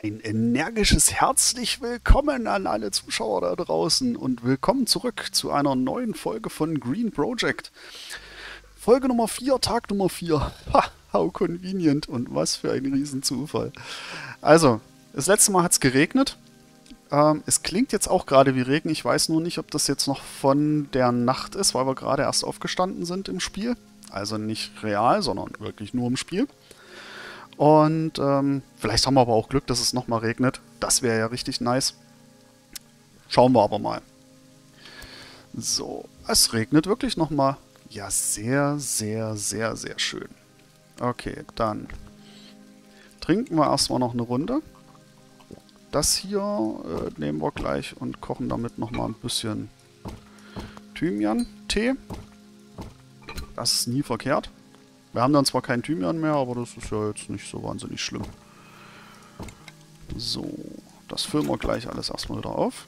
Ein energisches herzlich willkommen an alle Zuschauer da draußen und willkommen zurück zu einer neuen Folge von Green Project. Folge Nummer 4, Tag Nummer 4. Ha, how convenient und was für ein Riesenzufall. Also, das letzte Mal hat es geregnet. Es klingt jetzt auch gerade wie Regen. Ich weiß nur nicht, ob das jetzt noch von der Nacht ist, weil wir gerade erst aufgestanden sind im Spiel. Also nicht real, sondern wirklich nur im Spiel. Und vielleicht haben wir aber auch Glück, dass es nochmal regnet. Das wäre ja richtig nice. Schauen wir aber mal. So, es regnet wirklich nochmal. Ja, sehr, sehr, sehr, sehr schön. Okay, dann trinken wir erstmal noch eine Runde. Das hier nehmen wir gleich und kochen damit nochmal ein bisschen Thymian-Tee. Das ist nie verkehrt. Wir haben dann zwar keinen Thymian mehr, aber das ist ja jetzt nicht so wahnsinnig schlimm. So, das füllen wir gleich alles erstmal wieder auf.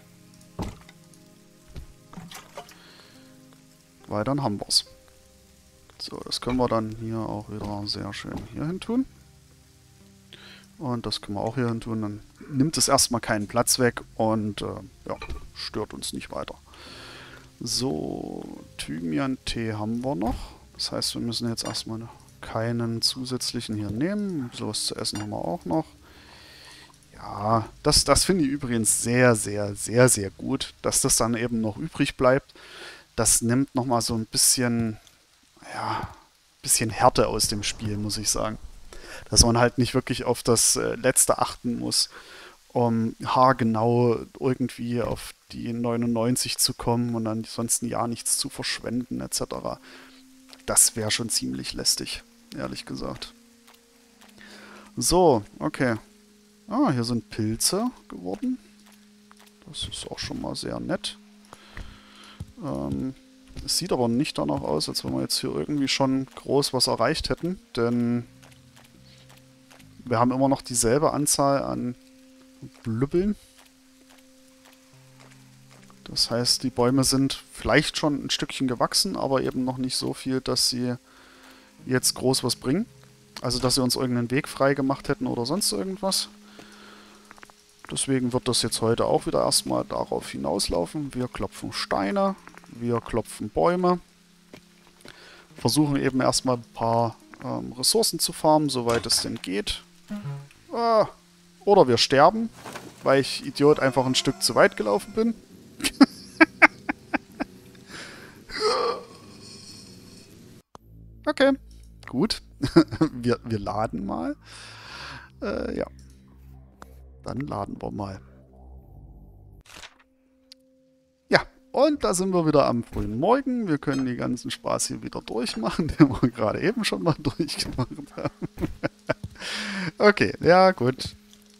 Weil dann haben wir es. So, das können wir dann hier auch wieder sehr schön hier hin tun. Und das können wir auch hier hin tun. Dann nimmt es erstmal keinen Platz weg und ja, stört uns nicht weiter. So, Thymian-Tee haben wir noch. Das heißt, wir müssen jetzt erstmal keinen zusätzlichen hier nehmen. Sowas zu essen haben wir auch noch. Ja, das finde ich übrigens sehr, sehr, sehr, sehr gut, dass das dann eben noch übrig bleibt. Das nimmt nochmal so ein bisschen, ja, bisschen Härte aus dem Spiel, muss ich sagen. Dass man halt nicht wirklich auf das Letzte achten muss, um haargenau irgendwie auf die 99 zu kommen und dann sonst ein Jahr nichts zu verschwenden, etc. Das wäre schon ziemlich lästig, ehrlich gesagt. So, okay. Ah, hier sind Pilze geworden. Das ist auch schon mal sehr nett. Es sieht aber nicht danach aus, als wenn wir jetzt hier irgendwie schon groß was erreicht hätten, denn wir haben immer noch dieselbe Anzahl an Blübbeln. Das heißt, die Bäume sind vielleicht schon ein Stückchen gewachsen, aber eben noch nicht so viel, dass sie jetzt groß was bringen. Also, dass sie uns irgendeinen Weg frei gemacht hätten oder sonst irgendwas. Deswegen wird das jetzt heute auch wieder erstmal darauf hinauslaufen. Wir klopfen Steine, wir klopfen Bäume. Versuchen eben erstmal ein paar Ressourcen zu farmen, soweit es denn geht. Oder wir sterben, weil ich Idiot einfach ein Stück zu weit gelaufen bin. Okay, gut. wir laden mal. Ja, dann laden wir mal. Ja, und da sind wir wieder am frühen Morgen. Wir können den ganzen Spaß hier wieder durchmachen, den wir gerade eben schon mal durchgemacht haben. Okay, ja gut.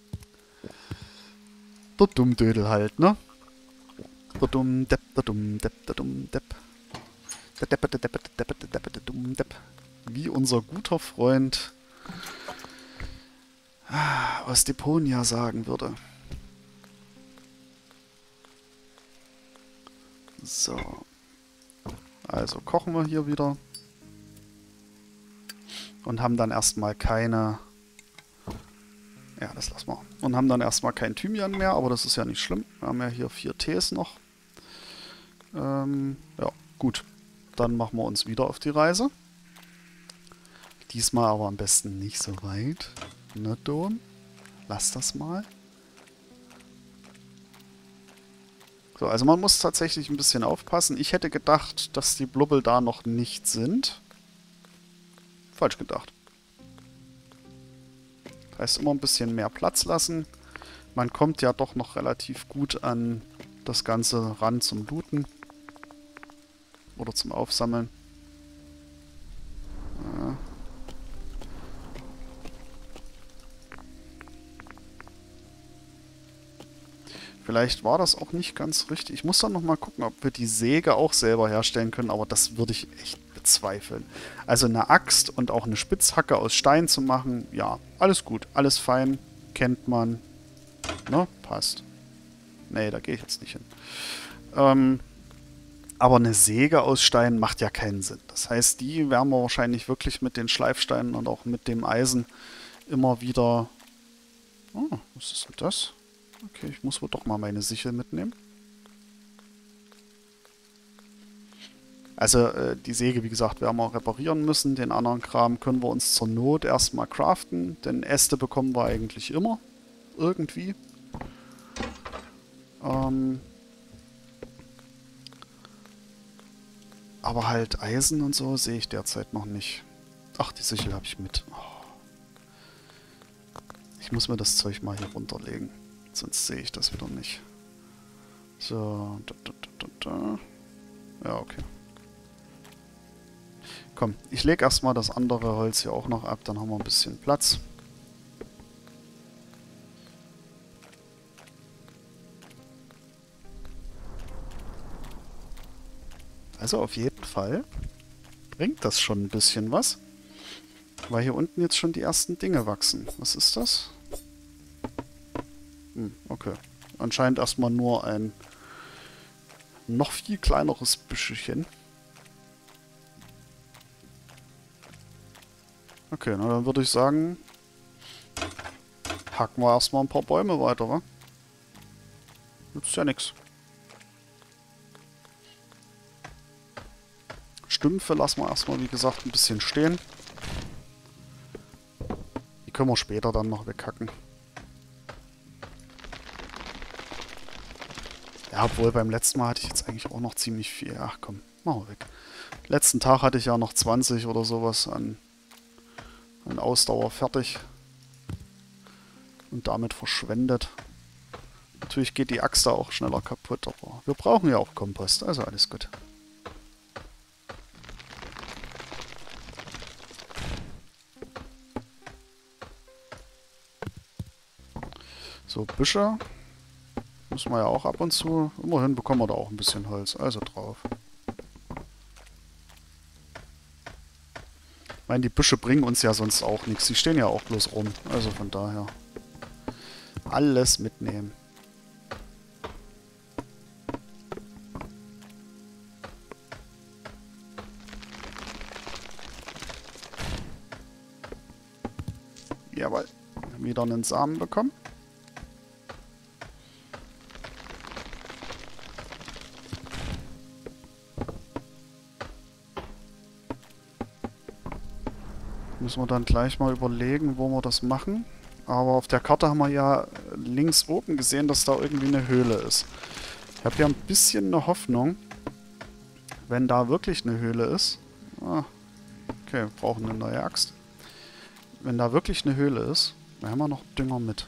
Der Dummdödel halt, ne? Der Dummdepp, der Dummdepp, der Dummdepp. Der Deppe, der Deppe, der Deppe, der Deppe, der Dummdepp. Wie unser guter Freund aus Deponia sagen würde. So. Also kochen wir hier wieder. Und haben dann erstmal keine... Ja, das lassen wir. Und haben dann erstmal kein Thymian mehr, aber das ist ja nicht schlimm. Wir haben ja hier 4 Tees noch. Ja, gut. Dann machen wir uns wieder auf die Reise. Diesmal aber am besten nicht so weit. Ne, Don? Lass das mal. So, also man muss tatsächlich ein bisschen aufpassen. Ich hätte gedacht, dass die Blubbel da noch nicht sind. Falsch gedacht. Heißt immer ein bisschen mehr Platz lassen. Man kommt ja doch noch relativ gut an das Ganze ran zum Looten. Oder zum Aufsammeln. Ja. Vielleicht war das auch nicht ganz richtig. Ich muss dann nochmal gucken, ob wir die Säge auch selber herstellen können, aber das würde ich echt bezweifeln. Also eine Axt und auch eine Spitzhacke aus Stein zu machen, ja, alles gut, alles fein, kennt man. Ne, passt. Nee, da gehe ich jetzt nicht hin. Aber eine Säge aus Stein macht ja keinen Sinn. Das heißt, die werden wir wahrscheinlich wirklich mit den Schleifsteinen und auch mit dem Eisen immer wieder Oh, was ist denn das? Okay, ich muss wohl doch mal meine Sichel mitnehmen. Also die Säge, wie gesagt, werden wir reparieren müssen. Den anderen Kram können wir uns zur Not erstmal craften. Denn Äste bekommen wir eigentlich immer. Irgendwie. Aber halt Eisen und so sehe ich derzeit noch nicht. Ach, die Sichel habe ich mit. Oh. Ich muss mir das Zeug mal hier runterlegen. Sonst sehe ich das wieder nicht. So. Ja, okay. Komm, ich lege erstmal das andere Holz hier auch noch ab. Dann haben wir ein bisschen Platz. Also auf jeden Fall bringt das schon ein bisschen was. Weil hier unten jetzt schon die ersten Dinge wachsen. Was ist das? Okay. Anscheinend erstmal nur ein noch viel kleineres Büschelchen. Okay, na dann würde ich sagen, hacken wir erstmal ein paar Bäume weiter, wa? Nützt ja nichts. Stümpfe lassen wir erstmal, wie gesagt, ein bisschen stehen. Die können wir später dann noch weghacken. Ja, obwohl beim letzten Mal hatte ich jetzt eigentlich auch noch ziemlich viel. Ach komm, machen wir weg. Letzten Tag hatte ich ja noch 20 oder sowas an Ausdauer fertig. Und damit verschwendet. Natürlich geht die Axt da auch schneller kaputt, aber wir brauchen ja auch Kompost, also alles gut. So, Büsche müssen wir ja auch ab und zu. Immerhin bekommen wir da auch ein bisschen Holz, also drauf. Ich meine, die Büsche bringen uns ja sonst auch nichts. Die stehen ja auch bloß rum, also von daher. Alles mitnehmen. Jawohl. Wieder einen Samen bekommen. Müssen wir dann gleich mal überlegen, wo wir das machen. Aber auf der Karte haben wir ja links oben gesehen, dass da irgendwie eine Höhle ist. Ich habe ja ein bisschen eine Hoffnung, wenn da wirklich eine Höhle ist. Ah, okay, wir brauchen eine neue Axt. Wenn da wirklich eine Höhle ist, dann haben wir noch Dünger mit.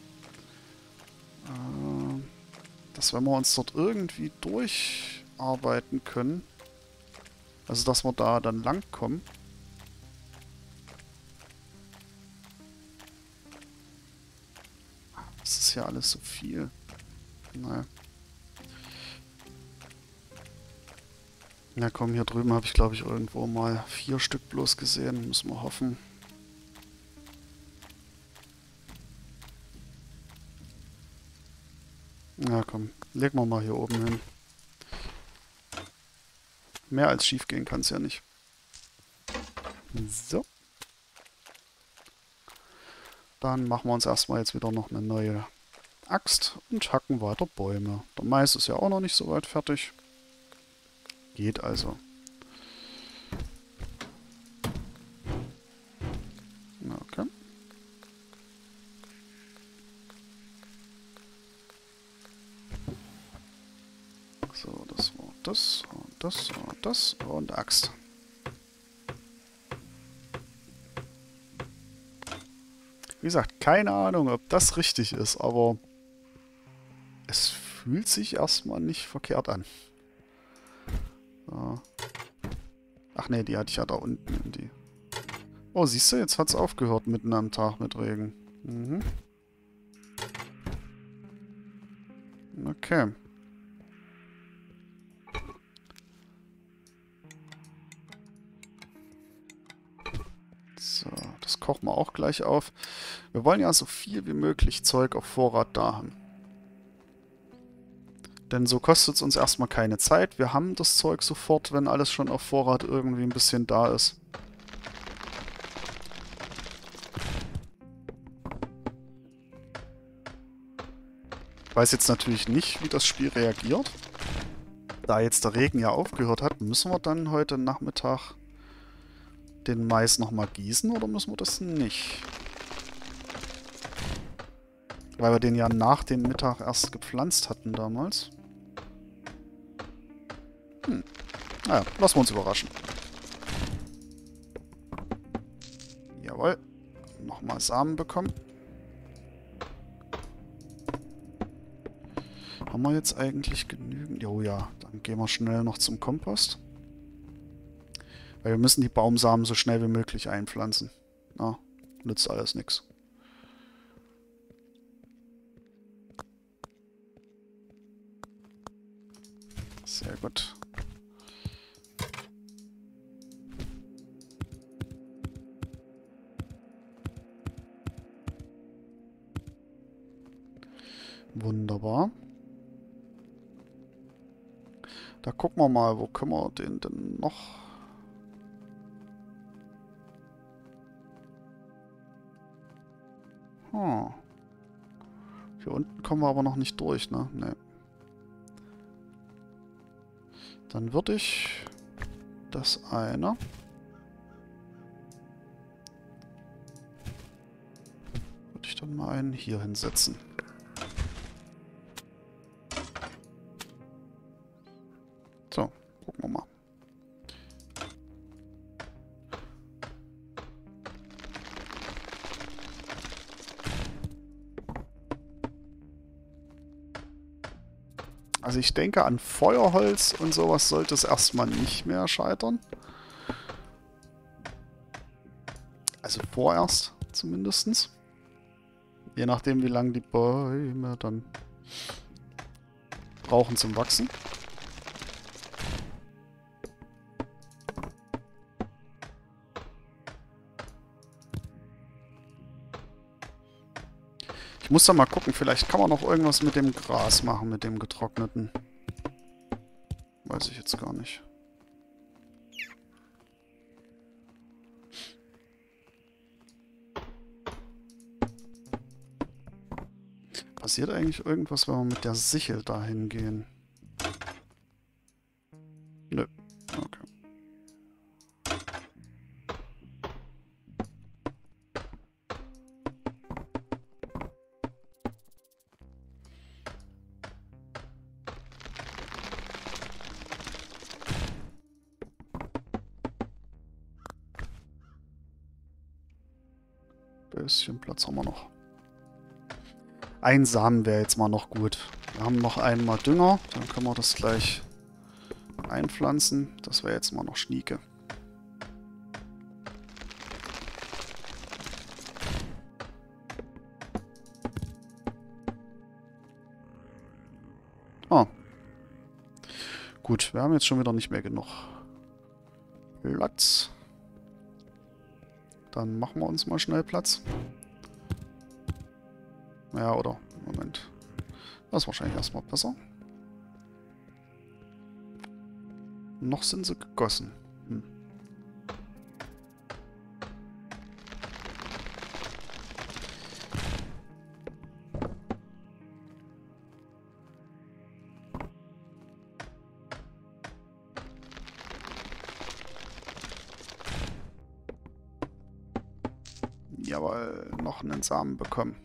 Dass wenn wir uns dort irgendwie durcharbeiten können, also dass wir da dann lang kommen. Das ist ja alles so viel. Naja. Na komm, hier drüben habe ich glaube ich irgendwo mal 4 Stück bloß gesehen. Müssen wir hoffen. Na komm, legen wir mal hier oben hin. Mehr als schief gehen kann es ja nicht. So. Dann machen wir uns erstmal jetzt wieder noch eine neue Axt und hacken weiter Bäume. Der Mais ist ja auch noch nicht so weit fertig. Geht also. Okay. So, das war das und das und das und Axt. Wie gesagt, keine Ahnung, ob das richtig ist, aber es fühlt sich erstmal nicht verkehrt an. So. Ach nee, die hatte ich ja da unten in die... Oh, siehst du, jetzt hat es aufgehört mitten am Tag mit Regen. Mhm. Okay. So, das kochen wir auch gleich auf. Wir wollen ja so viel wie möglich Zeug auf Vorrat da haben. Denn so kostet es uns erstmal keine Zeit. Wir haben das Zeug sofort, wenn alles schon auf Vorrat irgendwie ein bisschen da ist. Ich weiß jetzt natürlich nicht, wie das Spiel reagiert. Da jetzt der Regen ja aufgehört hat, müssen wir dann heute Nachmittag den Mais nochmal gießen oder müssen wir das nicht? Weil wir den ja nach dem Mittag erst gepflanzt hatten damals. Naja, lassen wir uns überraschen. Jawohl. Nochmal Samen bekommen. Haben wir jetzt eigentlich genügend? Oh ja, dann gehen wir schnell noch zum Kompost. Weil wir müssen die Baumsamen so schnell wie möglich einpflanzen. Na, nützt alles nichts. Sehr gut. Wunderbar. Da gucken wir mal, wo können wir den denn noch... Hm. Hier unten kommen wir aber noch nicht durch, ne? Ne. Dann würde ich das eine... Würde ich dann mal einen hier hinsetzen. So, gucken wir mal. Also ich denke, an Feuerholz und sowas sollte es erstmal nicht mehr scheitern. Also vorerst zumindest. Je nachdem, wie lange die Bäume dann brauchen zum Wachsen. Ich muss da mal gucken, vielleicht kann man noch irgendwas mit dem Gras machen, mit dem getrockneten. Weiß ich jetzt gar nicht. Passiert eigentlich irgendwas, wenn wir mit der Sichel dahin gehen? Nö. Okay. Bisschen Platz haben wir noch. Ein Samen wäre jetzt mal noch gut. Wir haben noch einmal Dünger, dann können wir das gleich einpflanzen. Das wäre jetzt mal noch Schnieke. Ah. Gut, wir haben jetzt schon wieder nicht mehr genug Platz. Dann machen wir uns mal schnell Platz. Ja, oder? Moment. Das ist wahrscheinlich erstmal besser. Noch sind sie gegossen. Hm. Jawohl, noch einen Samen bekommen.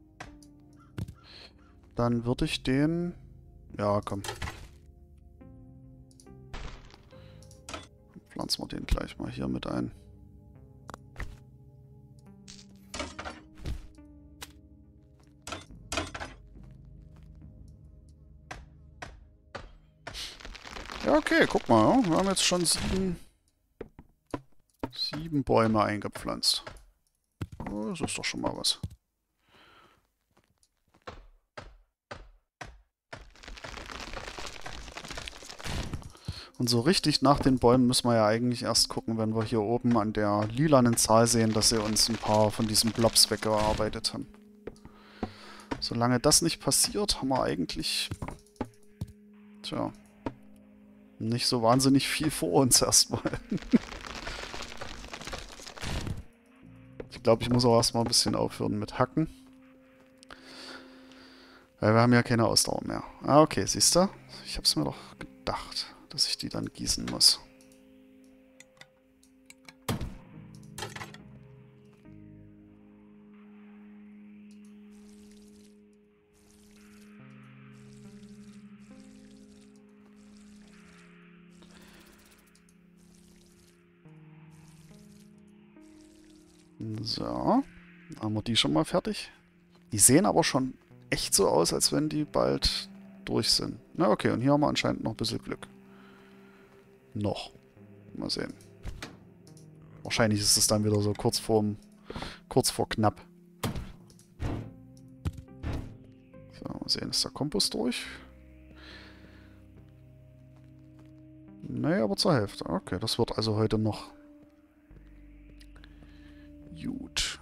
Dann würde ich den... Ja, komm. Pflanzen wir den gleich mal hier mit ein. Ja, okay, guck mal. Ja. Wir haben jetzt schon sieben Bäume eingepflanzt. Das ist doch schon mal was. Und so richtig nach den Bäumen müssen wir ja eigentlich erst gucken, wenn wir hier oben an der lilanen Zahl sehen, dass sie uns ein paar von diesen Blobs weggearbeitet haben. Solange das nicht passiert, haben wir eigentlich... Tja... Nicht so wahnsinnig viel vor uns erstmal. Ich glaube, ich muss auch erstmal ein bisschen aufhören mit Hacken. Weil wir haben ja keine Ausdauer mehr. Ah, okay, siehst du? Ich hab's mir doch gedacht, dass ich die dann gießen muss. So, haben wir die schon mal fertig. Die sehen aber schon echt so aus, als wenn die bald durch sind. Na okay, und hier haben wir anscheinend noch ein bisschen Glück. Noch. Mal sehen. Wahrscheinlich ist es dann wieder so kurz vor knapp. So, mal sehen, ist der Kompost durch? Nee, aber zur Hälfte. Okay, das wird also heute noch. Gut.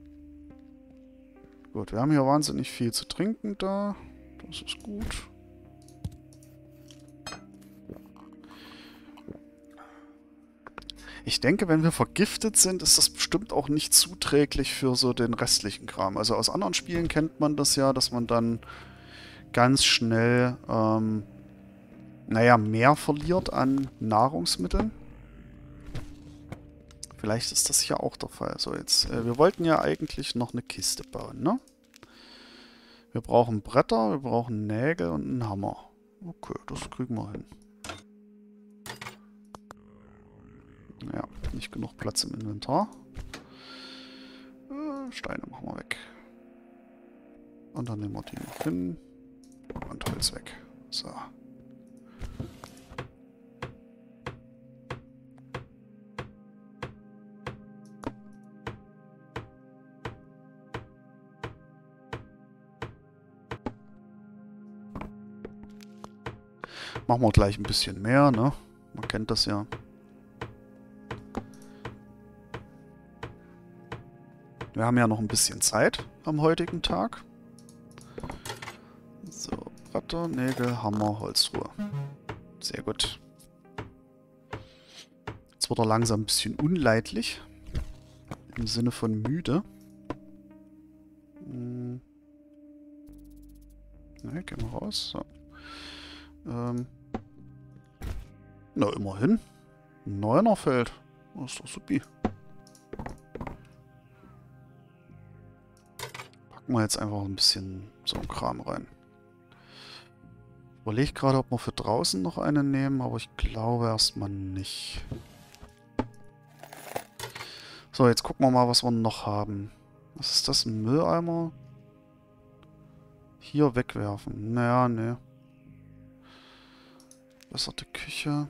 Gut, wir haben hier wahnsinnig viel zu trinken da. Das ist gut. Ich denke, wenn wir vergiftet sind, ist das bestimmt auch nicht zuträglich für so den restlichen Kram. Also aus anderen Spielen kennt man das ja, dass man dann ganz schnell, naja, mehr verliert an Nahrungsmitteln. Vielleicht ist das hier auch der Fall. So, jetzt, wir wollten ja eigentlich noch eine Kiste bauen, ne? Wir brauchen Bretter, wir brauchen Nägel und einen Hammer. Okay, das kriegen wir hin. Ja, nicht genug Platz im Inventar. Steine machen wir weg. Und dann nehmen wir die noch hin. Und Holz weg. So. Machen wir gleich ein bisschen mehr, ne? Man kennt das ja. Wir haben ja noch ein bisschen Zeit am heutigen Tag. So, Bretter, Nägel, Hammer, Holzruhe. Sehr gut. Jetzt wird er langsam ein bisschen unleidlich. Im Sinne von müde. Ne, gehen wir raus. So. Na, immerhin. Ein Neuner fällt. Das ist doch supi. Packen wir jetzt einfach ein bisschen so einen Kram rein. Ich überlege gerade, ob wir für draußen noch eine nehmen, aber ich glaube erstmal nicht. So, jetzt gucken wir mal, was wir noch haben. Was ist das? Ein Mülleimer? Hier wegwerfen. Naja, ne. Besserte Küche.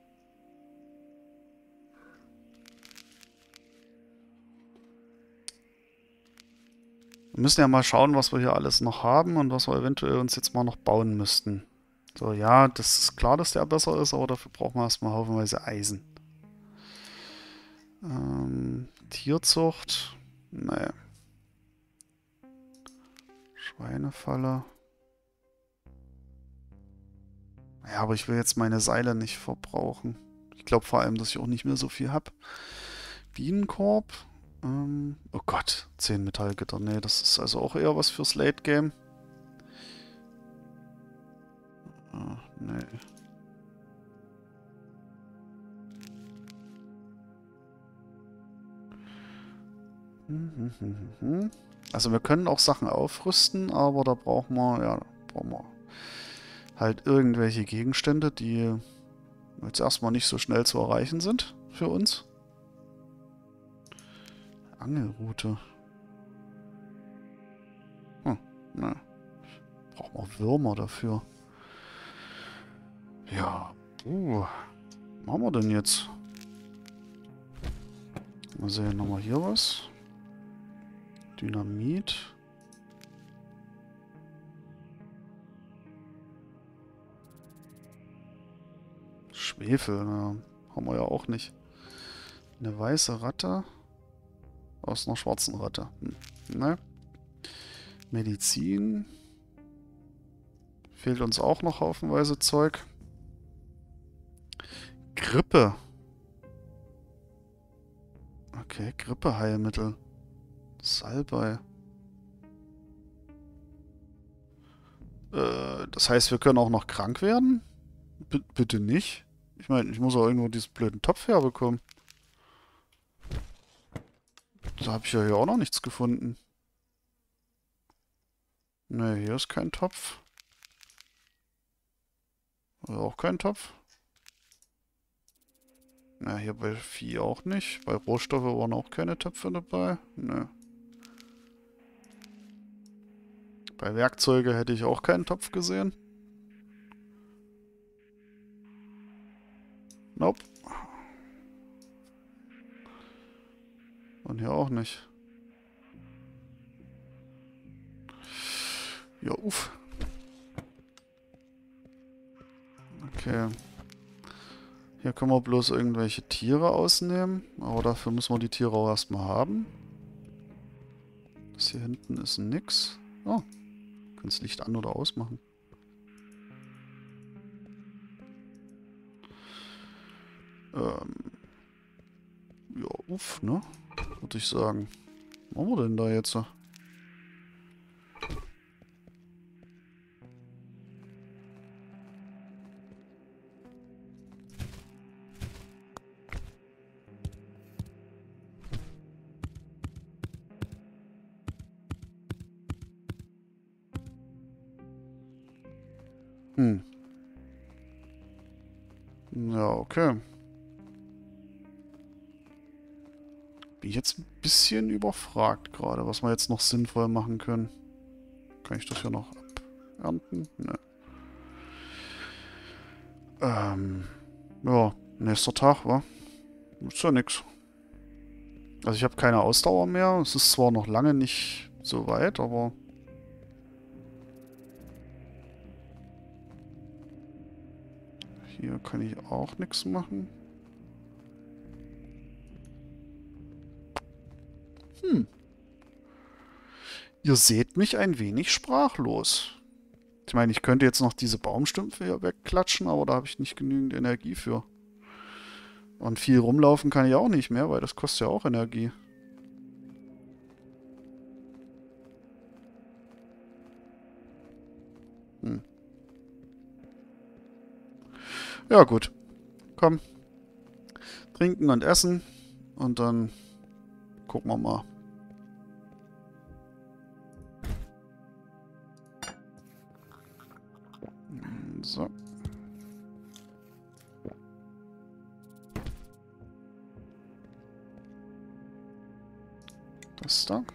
Wir müssen ja mal schauen, was wir hier alles noch haben und was wir eventuell uns jetzt mal noch bauen müssten. So, ja, das ist klar, dass der besser ist, aber dafür brauchen wir erstmal haufenweise Eisen. Tierzucht. Nee. Schweinefalle. Ja, aber ich will jetzt meine Seile nicht verbrauchen. Ich glaube vor allem, dass ich auch nicht mehr so viel habe. Bienenkorb. Oh Gott, 10 Metallgitter. Nee, das ist also auch eher was fürs Late Game. Nee. Also wir können auch Sachen aufrüsten, aber da brauchen wir, ja, halt irgendwelche Gegenstände, die jetzt erstmal nicht so schnell zu erreichen sind für uns. Angelrute. Ne. Brauchen wir Würmer dafür. Ja. Was machen wir denn jetzt? Mal sehen, haben wir hier was? Dynamit. Schwefel, na, haben wir ja auch nicht. Eine weiße Ratte aus einer schwarzen Ratte. Ne? Medizin. Fehlt uns auch noch haufenweise Zeug. Grippe. Okay, Grippeheilmittel. Salbei. Das heißt, wir können auch noch krank werden? Bitte nicht. Ich meine, ich muss auch irgendwo diesen blöden Topf herbekommen. Da habe ich ja hier auch noch nichts gefunden. Ne, hier ist kein Topf. Auch kein Topf. Na, hier bei Vieh auch nicht. Bei Rohstoffe waren auch keine Töpfe dabei. Ne. Bei Werkzeuge hätte ich auch keinen Topf gesehen. Nope. Und hier auch nicht. Ja, uff. Okay. Hier können wir bloß irgendwelche Tiere ausnehmen. Aber dafür müssen wir die Tiere auch erstmal haben. Das hier hinten ist nix. Oh. Kann das Licht an- oder ausmachen. Ja, uff, ne? Würde ich sagen. Was machen wir denn da jetzt? Hm. Ja, okay. Bin ich jetzt ein bisschen überfragt gerade, was wir jetzt noch sinnvoll machen können. Kann ich das ja noch abernten? Ne. Ja, nächster Tag, wa? Ist ja nix. Also ich habe keine Ausdauer mehr. Es ist zwar noch lange nicht so weit, aber... Hier kann ich auch nichts machen. Ihr seht mich ein wenig sprachlos. Ich meine, ich könnte jetzt noch diese Baumstümpfe hier wegklatschen, aber da habe ich nicht genügend Energie für. Und viel rumlaufen kann ich auch nicht mehr, weil das kostet ja auch Energie. Hm. Ja gut, komm. Trinken und essen und dann gucken wir mal. So. Das da.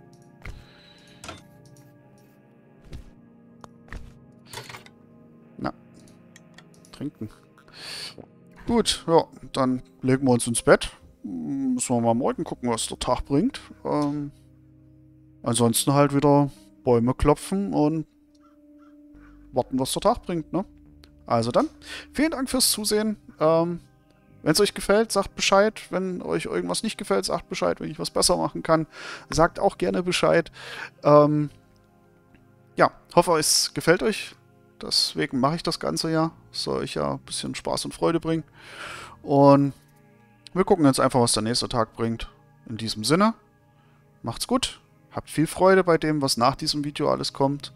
Na, trinken. Gut, ja, dann legen wir uns ins Bett. Müssen wir mal morgen gucken, was der Tag bringt. Ansonsten halt wieder Bäume klopfen und warten, was der Tag bringt, ne? Also dann, vielen Dank fürs Zusehen. Wenn es euch gefällt, sagt Bescheid. Wenn euch irgendwas nicht gefällt, sagt Bescheid. Wenn ich was besser machen kann, sagt auch gerne Bescheid. Ja, hoffe, es gefällt euch. Deswegen mache ich das Ganze ja. Soll euch ja ein bisschen Spaß und Freude bringen. Und wir gucken jetzt einfach, was der nächste Tag bringt. In diesem Sinne, macht's gut. Habt viel Freude bei dem, was nach diesem Video alles kommt.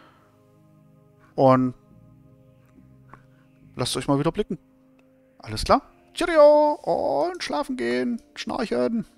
Und lasst euch mal wieder blicken. Alles klar? Cheerio und schlafen gehen, schnarchen.